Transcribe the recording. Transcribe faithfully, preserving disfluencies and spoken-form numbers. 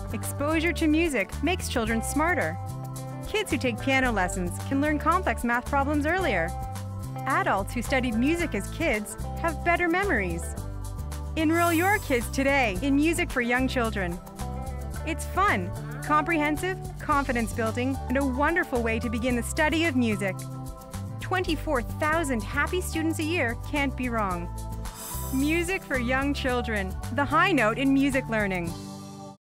Exposure to music makes children smarter. Kids who take piano lessons can learn complex math problems earlier. Adults who studied music as kids have better memories. Enroll your kids today in Music for Young Children. It's fun, comprehensive, confidence-building, and a wonderful way to begin the study of music. twenty-four thousand happy students a year can't be wrong. Music for Young Children, the high note in music learning.